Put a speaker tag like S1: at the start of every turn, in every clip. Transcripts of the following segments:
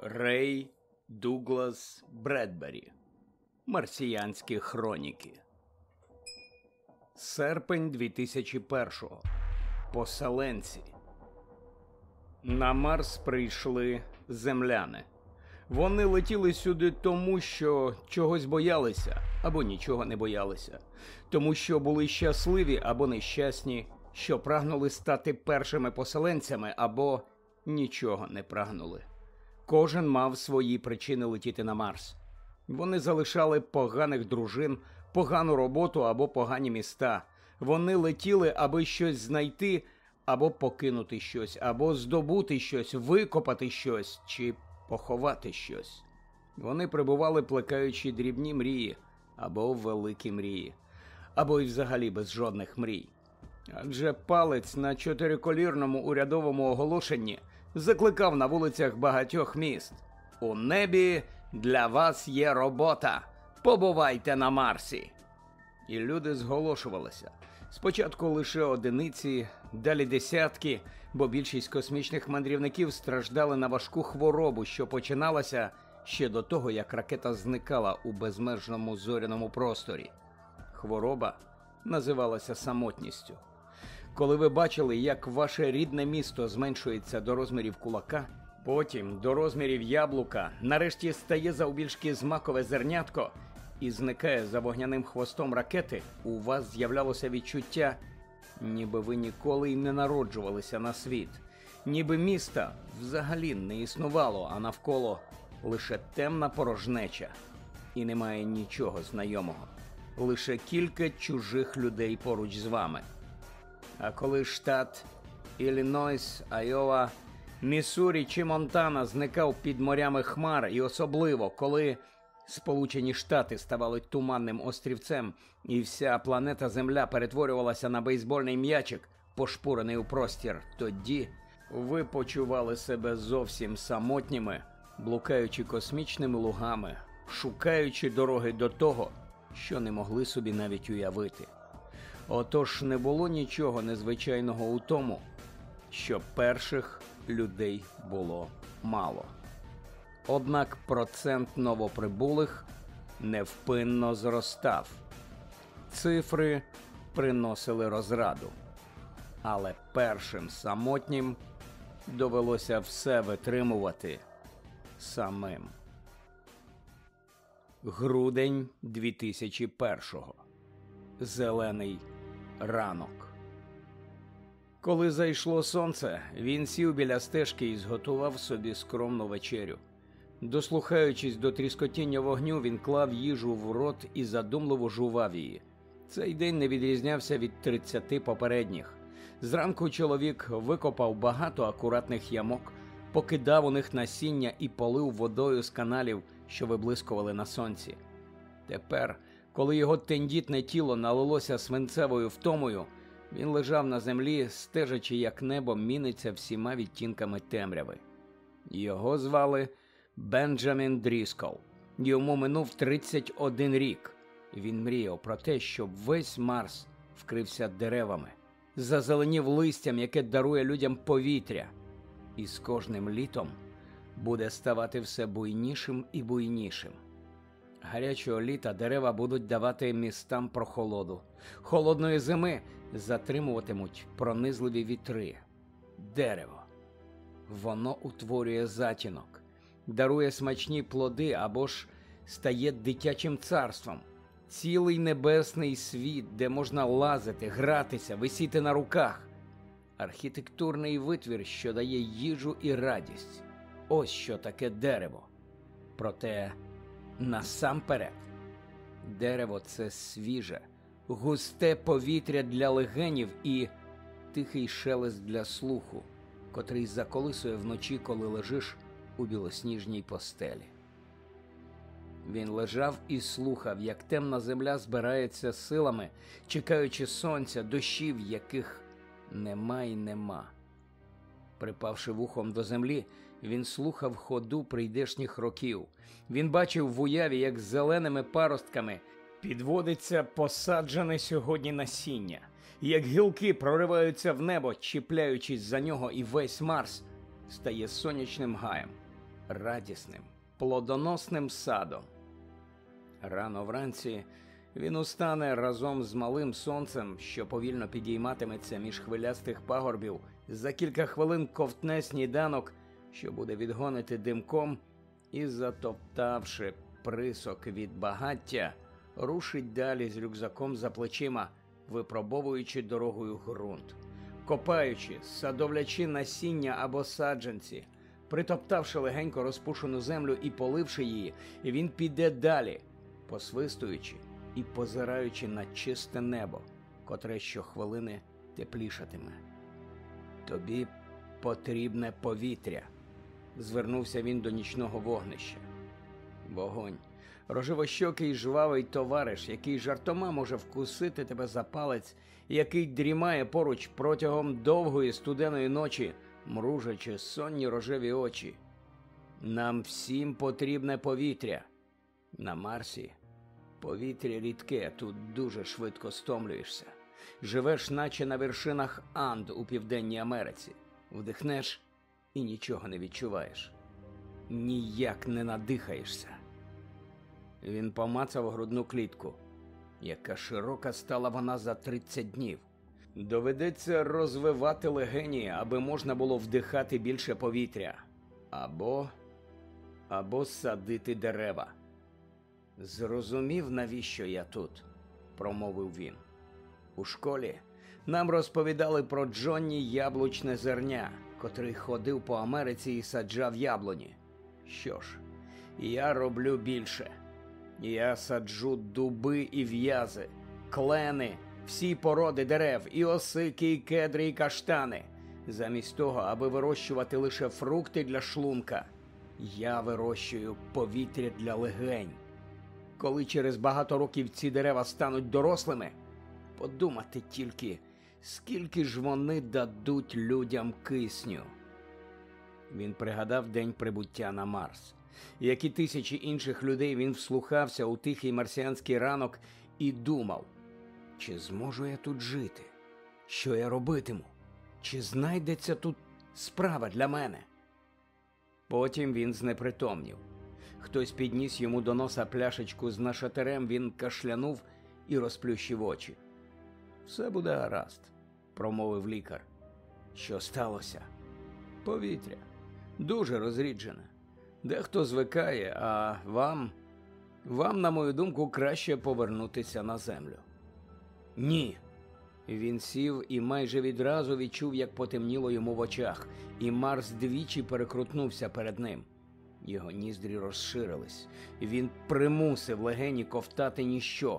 S1: Рей Дуглас Бредбері. Марсіянські хроніки. Серпень 2001-го. Поселенці. На Марс прийшли земляни. Вони летіли сюди тому, що чогось боялися, або нічого не боялися. Тому що були щасливі або нещасні, що прагнули стати першими поселенцями, або нічого не прагнули. Кожен мав свої причини летіти на Марс. Вони залишали поганих дружин, погану роботу або погані міста. Вони летіли, аби щось знайти, або покинути щось, або здобути щось, викопати щось чи поховати щось. Вони прибували, плекаючи дрібні мрії, або великі мрії, або й взагалі без жодних мрій. Адже палець на чотириколірному урядовому оголошенні закликав на вулицях багатьох міст: «У небі для вас є робота! Побувайте на Марсі!» І люди зголошувалися. Спочатку лише одиниці, далі десятки, бо більшість космічних мандрівників страждали на важку хворобу, що починалася ще до того, як ракета зникала у безмежному зоряному просторі. Хвороба називалася самотністю. Коли ви бачили, як ваше рідне місто зменшується до розмірів кулака, потім до розмірів яблука, нарешті стає завбільшки з макове зернятко і зникає за вогняним хвостом ракети, у вас з'являлося відчуття, ніби ви ніколи й не народжувалися на світ. Ніби міста взагалі не існувало, а навколо лише темна порожнеча. І немає нічого знайомого. Лише кілька чужих людей поруч з вами. А коли штат Іллінойс, Айова, Міссурі чи Монтана зникав під морями хмар, і особливо, коли Сполучені Штати ставали туманним острівцем, і вся планета Земля перетворювалася на бейсбольний м'ячик, пошпурений у простір, тоді ви почували себе зовсім самотніми, блукаючи космічними лугами, шукаючи дороги до того, що не могли собі навіть уявити. Отож, не було нічого незвичайного у тому, що перших людей було мало. Однак процент новоприбулих невпинно зростав. Цифри приносили розраду. Але першим самотнім довелося все витримувати самим. Грудень 2001-го. Зелений ранок. Коли зайшло сонце, він сів біля стежки і зготував собі скромну вечерю. Дослухаючись до тріскотіння вогню, він клав їжу в рот і задумливо жував її. Цей день не відрізнявся від 30 попередніх. Зранку чоловік викопав багато акуратних ямок, покидав у них насіння і полив водою з каналів, що виблискували на сонці. Тепер, коли його тендітне тіло налилося свинцевою втомою, він лежав на землі, стежачи, як небо міниться всіма відтінками темряви. Його звали Бенджамін Дріскол. Йому минув 31 рік. Він мріяв про те, щоб весь Марс вкрився деревами, зазеленів листям, яке дарує людям повітря. І з кожним літом буде ставати все буйнішим і буйнішим. Гарячого літа дерева будуть давати містам прохолоду. Холодної зими затримуватимуть пронизливі вітри. Дерево. Воно утворює затінок, дарує смачні плоди або ж стає дитячим царством. Цілий небесний світ, де можна лазити, гратися, висіти на руках. Архітектурний витвір, що дає їжу і радість. Ось що таке дерево. Проте насамперед, дерево – це свіже, густе повітря для легенів і тихий шелест для слуху, котрий заколисує вночі, коли лежиш у білосніжній постелі. Він лежав і слухав, як темна земля збирається силами, чекаючи сонця, дощів, яких нема й нема. Припавши вухом до землі, він слухав ходу прийдешніх років. Він бачив в уяві, як зеленими паростками підводиться посаджене сьогодні насіння, як гілки прориваються в небо, чіпляючись за нього, і весь Марс стає сонячним гаєм. радісним, плодоносним садом. Рано вранці він устане разом з малим сонцем, що повільно підійматиметься між хвилястих пагорбів, за кілька хвилин ковтне сніданок, що буде відгонити димком, і, затоптавши присок від багаття, рушить далі з рюкзаком за плечима, випробовуючи дорогою ґрунт, копаючи, садовлячи насіння або саджанці. Притоптавши легенько розпушену землю і поливши її, він піде далі, посвистуючи і позираючи на чисте небо, котре щохвилини теплішатиме. «Тобі потрібне повітря», – звернувся він до нічного вогнища. Вогонь – рожевощокий жвавий товариш, який жартома може вкусити тебе за палець, який дрімає поруч протягом довгої студеної ночі, мружачи сонні рожеві очі. Нам всім потрібне повітря. На Марсі повітря рідке, тут дуже швидко стомлюєшся. Живеш наче на вершинах Анд у Південній Америці. Вдихнеш і нічого не відчуваєш. Ніяк не надихаєшся. Він помацав грудну клітку. Яка широка стала вона за 30 днів. Доведеться розвивати легені, аби можна було вдихати більше повітря. Або садити дерева. «Зрозумів, навіщо я тут?» – промовив він. «У школі нам розповідали про Джонні Яблучне Зерня, котрий ходив по Америці і саджав яблуні. Що ж, я роблю більше. Я саджу дуби і в'язи, клени, всі породи дерев, і осики, і кедри, і каштани. Замість того, аби вирощувати лише фрукти для шлунка, я вирощую повітря для легень. Коли через багато років ці дерева стануть дорослими, подумати тільки, скільки ж вони дадуть людям кисню». Він пригадав день прибуття на Марс. Як і тисячі інших людей, він вслухався у тихий марсіанський ранок і думав: чи зможу я тут жити? Що я робитиму? Чи знайдеться тут справа для мене? Потім він знепритомнів. Хтось підніс йому до носа пляшечку з нашатирем, він кашлянув і розплющив очі. «Все буде гаразд», – промовив лікар. «Що сталося?» «Повітря. Дуже розріджене. Дехто звикає, а вам, на мою думку, краще повернутися на землю». «Ні». Він сів і майже відразу відчув, як потемніло йому в очах, і Марс двічі перекрутнувся перед ним. Його ніздрі розширились. Він примусив легені ковтати ніщо.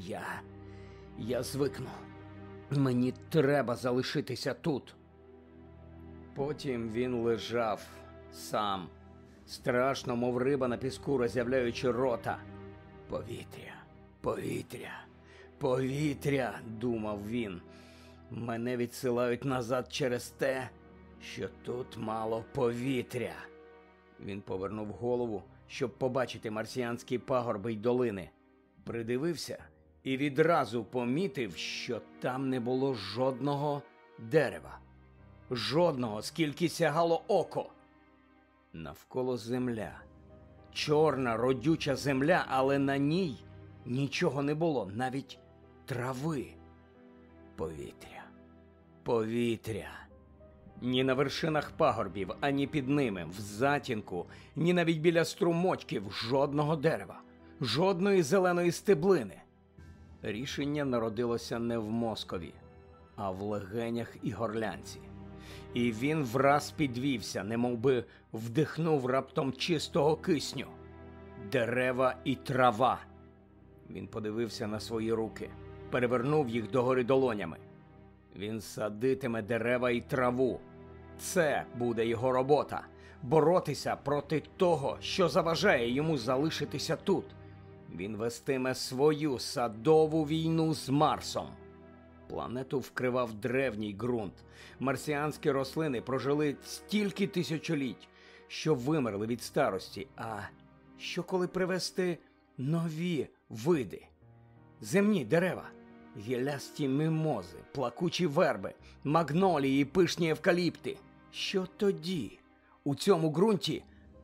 S1: Я звикну. Мені треба залишитися тут». Потім він лежав сам, страшно, мов риба на піску, роззявляючи рота. «Повітря, повітря, повітря», – думав він. «Мене відсилають назад через те, що тут мало повітря». Він повернув голову, щоб побачити марсіанські пагорби й долини. Придивився і відразу помітив, що там не було жодного дерева. Жодного, скільки сягало око. Навколо земля. Чорна, родюча земля, але на ній нічого не було, навіть трави. Повітря. Повітря. Ні на вершинах пагорбів, ані під ними, в затінку, ні навіть біля струмочків жодного дерева, жодної зеленої стеблини. Рішення народилося не в мозкові, а в легенях і горлянці. І він враз підвівся, немовби вдихнув раптом чистого кисню. Дерева і трава. Він подивився на свої руки, перевернув їх догори долонями. Він садитиме дерева і траву. Це буде його робота – боротися проти того, що заважає йому залишитися тут. Він вестиме свою садову війну з Марсом. Планету вкривав древній ґрунт. Марсіанські рослини прожили стільки тисячоліть, що вимерли від старості. А що коли привести нові види? Земні дерева, гіллясті мімози, плакучі верби, магнолії, пишні евкаліпти. Що тоді? У цьому ґрунті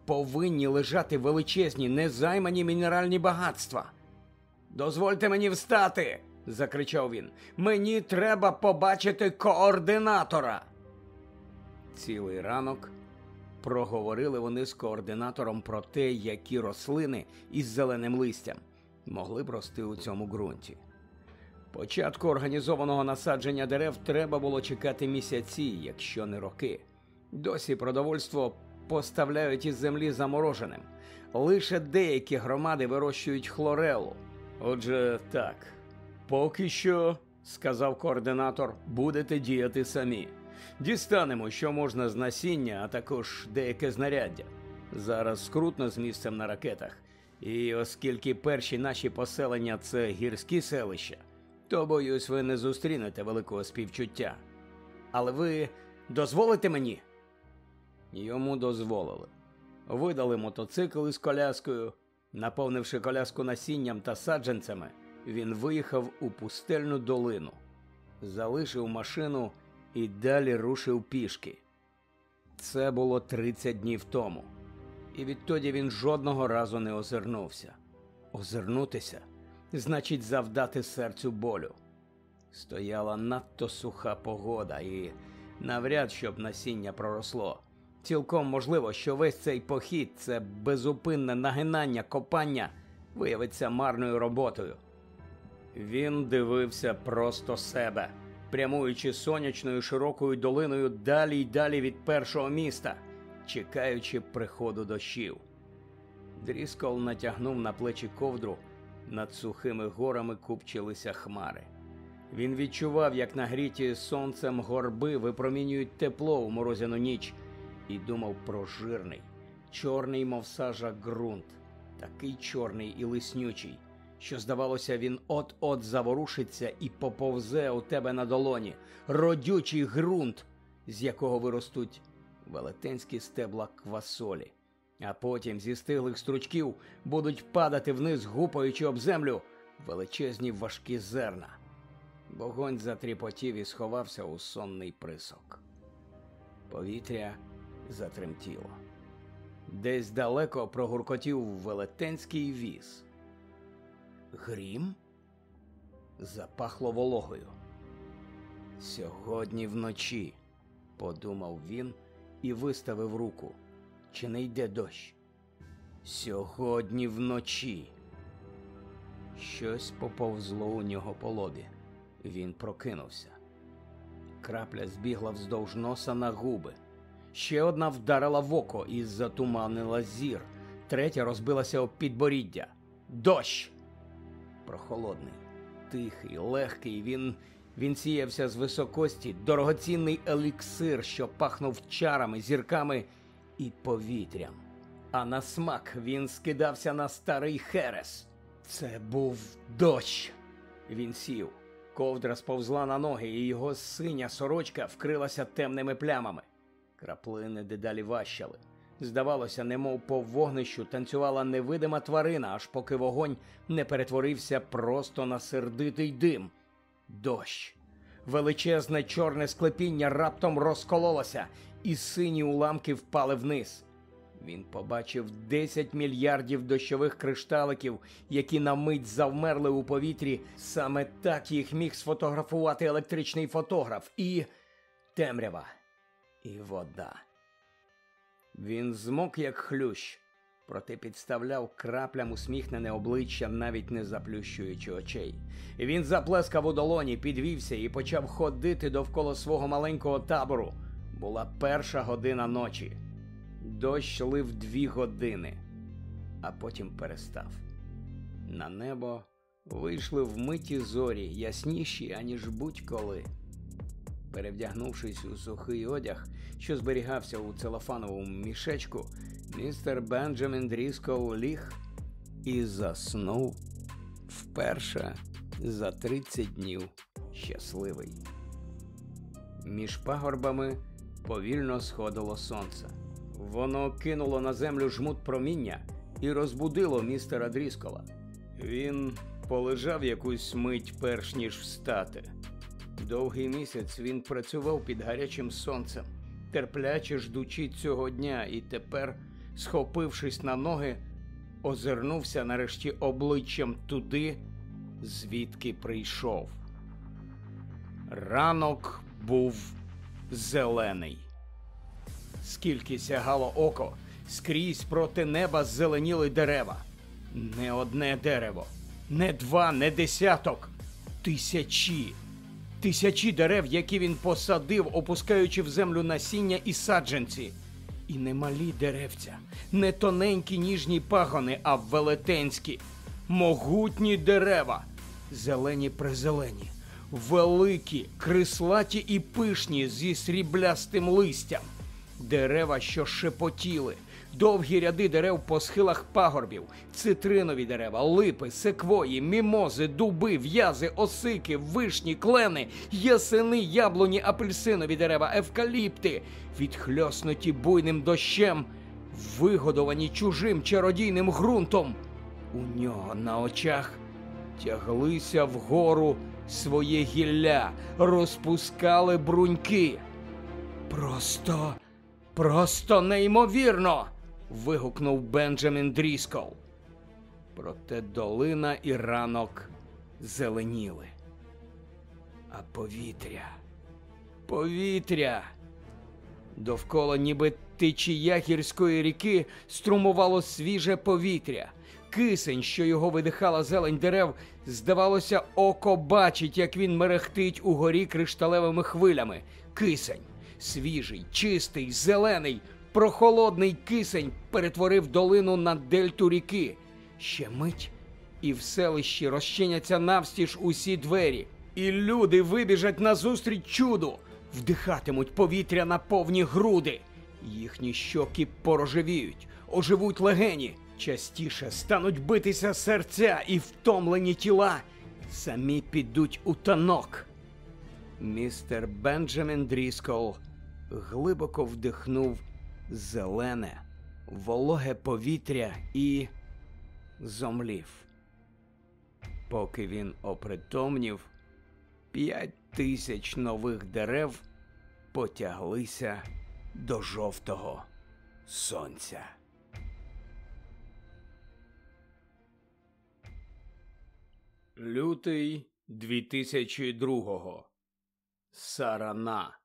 S1: повинні лежати величезні, незаймані мінеральні багатства. «Дозвольте мені встати!» – закричав він. «Мені треба побачити координатора!» Цілий ранок проговорили вони з координатором про те, які рослини із зеленим листям могли б рости у цьому ґрунті. Початку організованого насадження дерев треба було чекати місяці, якщо не роки. Досі продовольство поставляють із землі замороженим. Лише деякі громади вирощують хлорелу. Отже, так, поки що, сказав координатор, будете діяти самі. Дістанемо, що можна з насіння, а також деяке знаряддя. Зараз скрутно з місцем на ракетах. І оскільки перші наші поселення – це гірські селища, то, боюсь, ви не зустрінете великого співчуття. Але ви дозволите мені? Йому дозволили. Видали мотоцикл із коляскою. Наповнивши коляску насінням та саджанцями, він виїхав у пустельну долину. Залишив машину і далі рушив пішки. Це було 30 днів тому. І відтоді він жодного разу не озирнувся. Озирнутися – значить завдати серцю болю. Стояла надто суха погода і навряд, щоб насіння проросло. Цілком можливо, що весь цей похід – це безупинне нагинання, копання – виявиться марною роботою. Він дивився просто себе, прямуючи сонячною широкою долиною далі й далі від першого міста, чекаючи приходу дощів. Дріскол натягнув на плечі ковдру, над сухими горами купчилися хмари. Він відчував, як нагріті сонцем горби випромінюють тепло у морозяну ніч, і думав про жирний, чорний, мов сажа, ґрунт, такий чорний і лиснючий, що, здавалося, він от-от заворушиться і поповзе у тебе на долоні, родючий ґрунт, з якого виростуть велетенські стебла квасолі, а потім зі стиглих стручків будуть падати вниз, гупаючи об землю, величезні важкі зерна. Вогонь затріпотів і сховався у сонний присок. Повітря затремтіло. Десь далеко прогуркотів велетенський віз. Грім? Запахло вологою. «Сьогодні вночі», – подумав він і виставив руку. Чи не йде дощ? «Сьогодні вночі». Щось поповзло у нього по лобі. Він прокинувся. Крапля збігла вздовж носа на губи. Ще одна вдарила в око і затуманила зір. Третя розбилася об підборіддя. Дощ! Прохолодний, тихий, легкий, він сіявся з високості, дорогоцінний еліксир, що пахнув чарами, зірками і повітрям. А на смак він скидався на старий херес. Це був дощ! Він сів. Ковдра сповзла на ноги, і його синя сорочка вкрилася темними плямами. Краплини дедалі важчали. Здавалося, немов по вогнищу танцювала невидима тварина, аж поки вогонь не перетворився просто на сердитий дим. Дощ. Величезне чорне склепіння раптом розкололося, і сині уламки впали вниз. Він побачив 10 мільярдів дощових кришталиків, які на мить завмерли у повітрі. Саме так їх міг сфотографувати електричний фотограф. І темрява. І вода. Він змок, як хлющ, проте підставляв краплям усміхнене обличчя, навіть не заплющуючи очей. Він заплескав у долоні, підвівся і почав ходити довкола свого маленького табору. Була 1:00 година ночі. Дощ лив 2 години, а потім перестав. На небо вийшли вмиті зорі, ясніші, аніж будь-коли. Перевдягнувшись у сухий одяг, що зберігався у целофановому мішечку, містер Бенджамін Дріскол ліг і заснув вперше за 30 днів щасливий. Між пагорбами повільно сходило сонце. Воно кинуло на землю жмут проміння і розбудило містера Дріскола. Він полежав якусь мить, перш ніж встати. Довгий місяць він працював під гарячим сонцем, терпляче ждучи цього дня, і тепер схопившись на ноги, озирнувся нарешті обличчям туди, звідки прийшов. Ранок був зелений. Скільки сягало око, скрізь проти неба зеленіли дерева. Не одне дерево, не два, не десяток. Тисячі. Тисячі дерев, які він посадив, опускаючи в землю насіння і саджанці. І не малі деревця, не тоненькі ніжні пагони, а велетенські, могутні дерева. Зелені-призелені, великі, крислаті і пишні зі сріблястим листям. Дерева, що шепотіли, довгі ряди дерев по схилах пагорбів, цитринові дерева, липи, секвої, мімози, дуби, в'язи, осики, вишні, клени, ясени, яблуні, апельсинові дерева, евкаліпти, відхльоснуті буйним дощем, вигодовані чужим чародійним ґрунтом. У нього на очах тяглися вгору своє гілля, розпускали бруньки. Просто неймовірно! Вигукнув Бенджамін Дріскол. Проте долина і ранок зеленіли. А повітря! Довкола ніби течія гірської ріки струмувало свіже повітря. Кисень, що його видихала зелень дерев, здавалося, око бачить, як він мерехтить угорі кришталевими хвилями. Кисень. Свіжий, чистий, зелений, прохолодний кисень перетворив долину на дельту ріки. Ще мить, і в селищі розчиняться навстіж усі двері, і люди вибіжать назустріч чуду, вдихатимуть повітря на повні груди. Їхні щоки порожевіють, оживуть легені, частіше стануть битися серця, і втомлені тіла самі підуть у танок. Містер Бенджамін Дріскол глибоко вдихнув зелене, вологе повітря і зомлів. Поки він опритомнів, 5000 нових дерев потяглися до жовтого сонця. Лютий 2002-го. Сарана.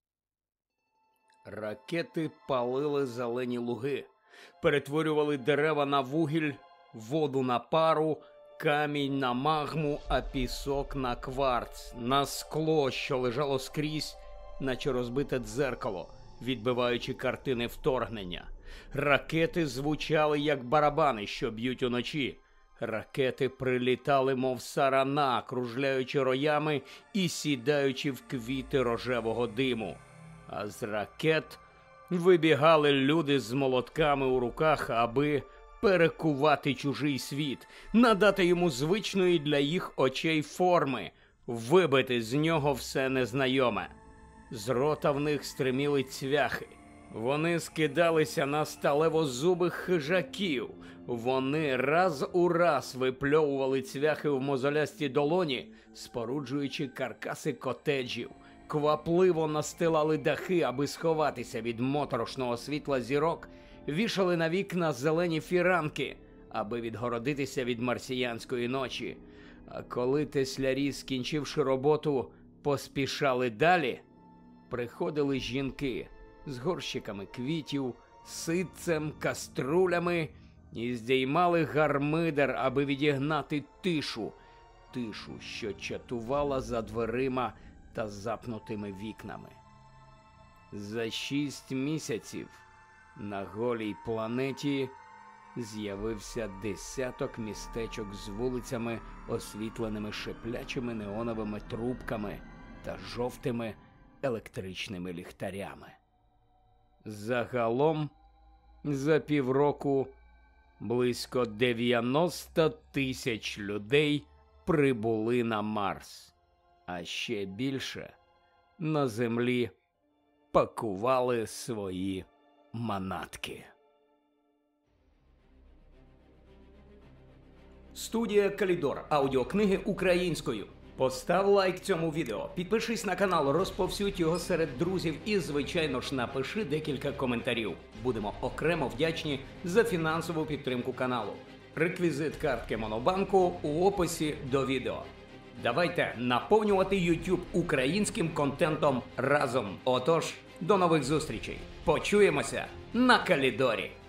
S1: Ракети палили зелені луги, перетворювали дерева на вугіль, воду на пару, камінь на магму, а пісок на кварц, на скло, що лежало скрізь, наче розбите дзеркало, відбиваючи картини вторгнення. Ракети звучали, як барабани, що б'ють уночі. Ракети прилітали, мов сарана, кружляючи роями і сідаючи в квіти рожевого диму. А з ракет вибігали люди з молотками у руках, аби перекувати чужий світ, надати йому звичної для їх очей форми, вибити з нього все незнайоме. З рота в них стриміли цвяхи. Вони скидалися на сталевозубих хижаків. Вони раз у раз випльовували цвяхи в мозолясті долоні, споруджуючи каркаси котеджів. Квапливо настилали дахи, аби сховатися від моторошного світла зірок, вішали на вікна зелені фіранки, аби відгородитися від марсіянської ночі. А коли теслярі, скінчивши роботу, поспішали далі, приходили жінки з горщиками квітів, ситцем, каструлями і здіймали гармидер, аби відігнати тишу, що чатувала за дверима та запнутими вікнами. За 6 місяців на голій планеті з'явився десяток містечок з вулицями, освітленими шиплячими неоновими трубками та жовтими електричними ліхтарями. Загалом, за півроку, близько 90 тисяч людей прибули на Марс, а ще більше на Землі пакували свої манатки. Студія «Калідор». Аудіокниги українською. Постав лайк цьому відео, підпишись на канал, розповсюдь його серед друзів і, звичайно ж, напиши декілька коментарів. Будемо окремо вдячні за фінансову підтримку каналу. Реквізит картки Монобанку у описі до відео. Давайте наповнювати YouTube українським контентом разом. Отож, до нових зустрічей. Почуємося на Калідорі.